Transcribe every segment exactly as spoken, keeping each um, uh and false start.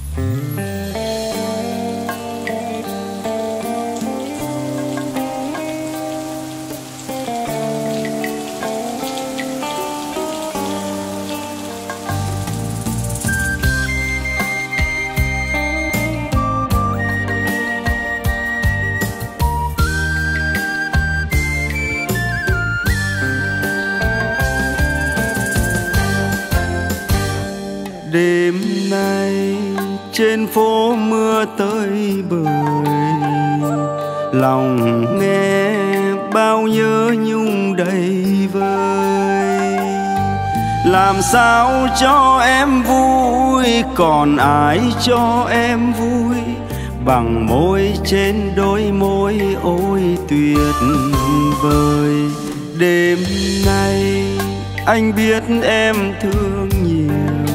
Đêm nay trên phố mưa tới bời, lòng nghe bao nhớ nhung đầy vơi. Làm sao cho em vui, còn ai cho em vui bằng môi trên đôi môi ôi tuyệt vời. Đêm nay anh biết em thương nhiều,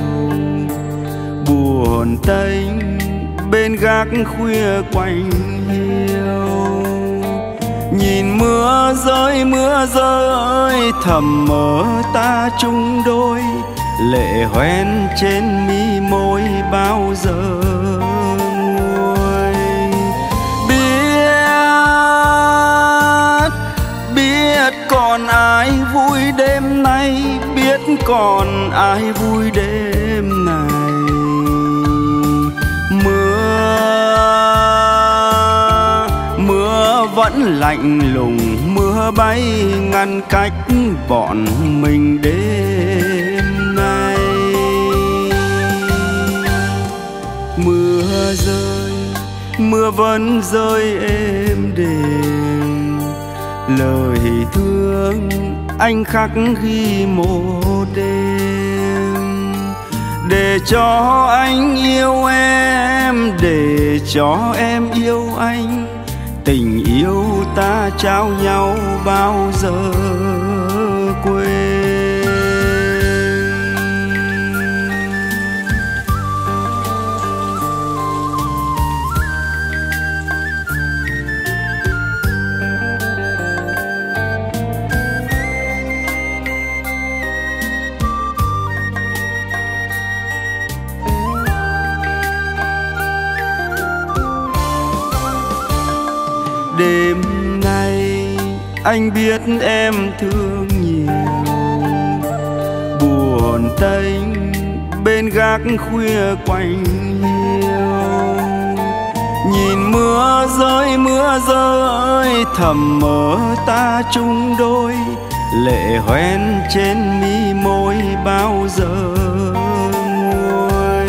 buồn tênh bên gác khuya quạnh hiu. Nhìn mưa rơi mưa rơi thầm mơ ta chung đôi, lệ hoen trên mi môi bao giờ nguôi. Biết biết còn ai vui đêm nay, biết còn ai vui đêm này. Mưa vẫn lạnh lùng, mưa bay ngăn cách bọn mình đêm nay. Mưa rơi, mưa vẫn rơi êm đềm, lời thương anh khắc ghi một đêm. Để cho anh yêu em, để cho em yêu anh, tình yêu ta trao nhau bao giờ quên. Đêm nay anh biết em thương nhiều, buồn tênh bên gác khuya quạnh hiu. Nhìn mưa rơi mưa rơi thầm mơ ta chung đôi, lệ hoen trên mi môi bao giờ nguôi.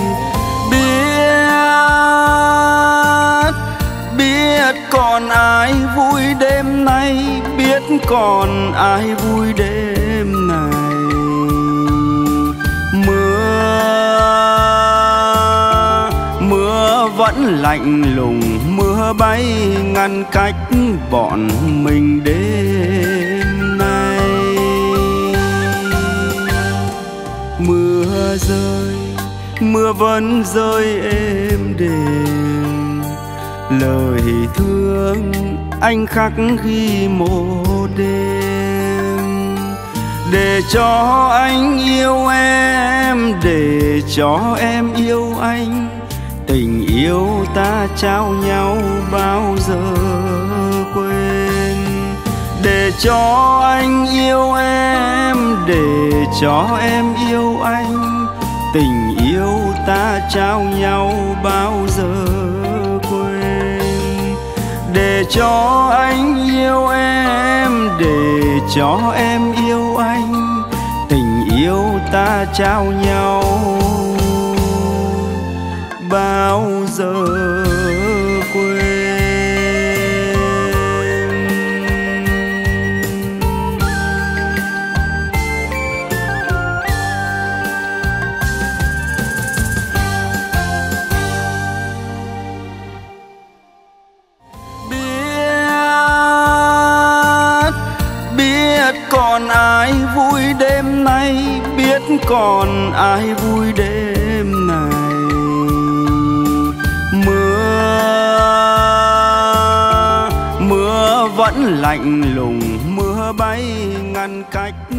Biết biết còn ai vui đêm nay, biết còn ai vui đêm này. Mưa mưa vẫn lạnh lùng, mưa bay ngăn cách bọn mình đêm nay. Mưa rơi, mưa vẫn rơi êm đềm, lời thương anh khắc ghi một đêm. Để cho anh yêu em, để cho em yêu anh, tình yêu ta trao nhau bao giờ quên. Để cho anh yêu em, để cho em yêu anh, tình yêu ta trao nhau bao giờ quên. Để cho anh yêu em, để cho em yêu anh, tình yêu ta trao nhau bao giờ quên. Còn ai vui đêm nay, biết còn ai vui đêm này. Mưa mưa vẫn lạnh lùng, mưa bay ngăn cách